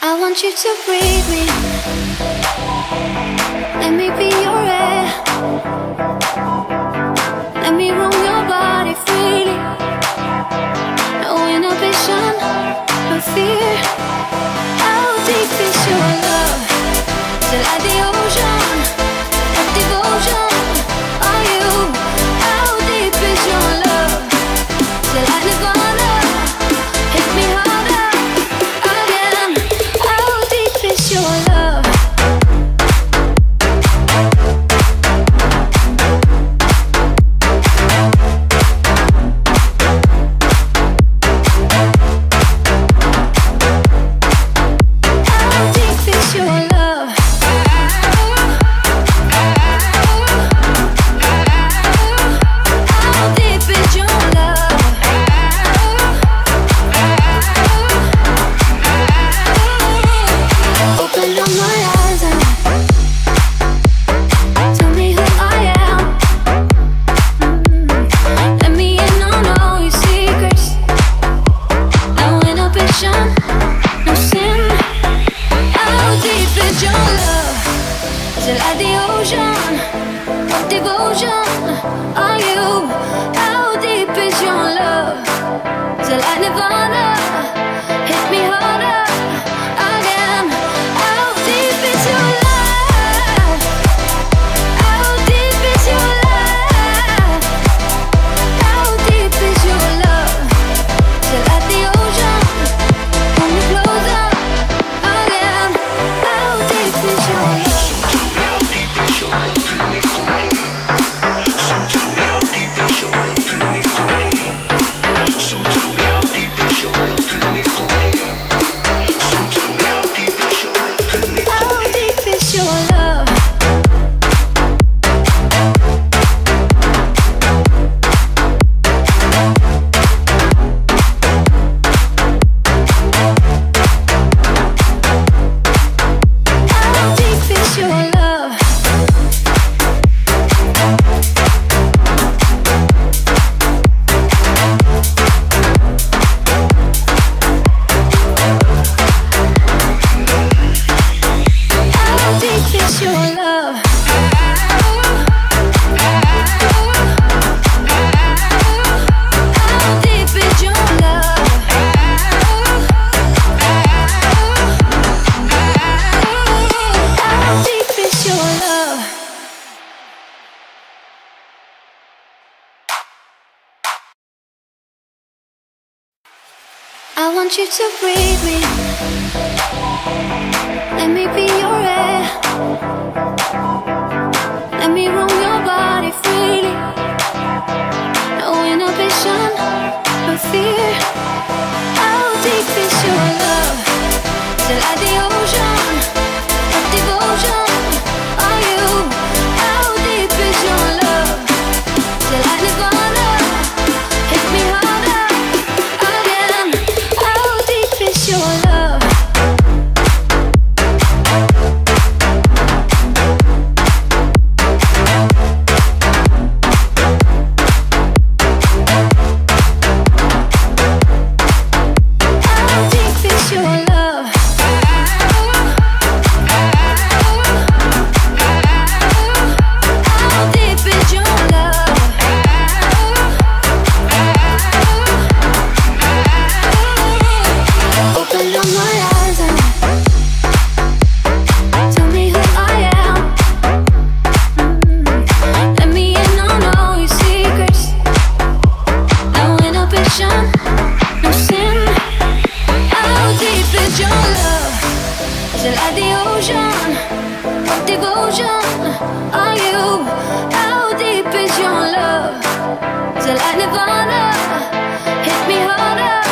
I want you to breathe me. Let me be your air. Let me roam your body freely. No inhibition, no fear. How deep is your love? Till like the ocean of devotion are you? How deep is your love? Till like Nirvana, hit me harder again. How deep is your love? How deep is your love? How deep is your love? Open up my eyes and tell me who I am. Let me in on all your secrets. No inhibition, no sin. How deep is your love? Is it like the ocean of devotion are you? How deep is your love? Is it like Nirvana? Hit me harder again. How deep is your love? How deep is your love? How deep is your love? Is it like the ocean? Pull me closer again. How deep is your love? How deep is your love? How deep is your love? How deep is your love? How deep is your love? How deep is your love? I want you to breathe me. Let me be your air. Let me roam your body freely. No inhibition, no fear. How deep is your love? Is it like the ocean of devotion are you? How deep is your love? Is it like Nirvana? Hit me harder again. How deep is your love? How deep is your love? How deep is your love? Open up my eyes and tell me who I am. Let me in on all your secrets. No inhibition, no sin. How deep is your love? Is it like the ocean of devotion are you? How deep is your love? Is it like Nirvana? Hit me harder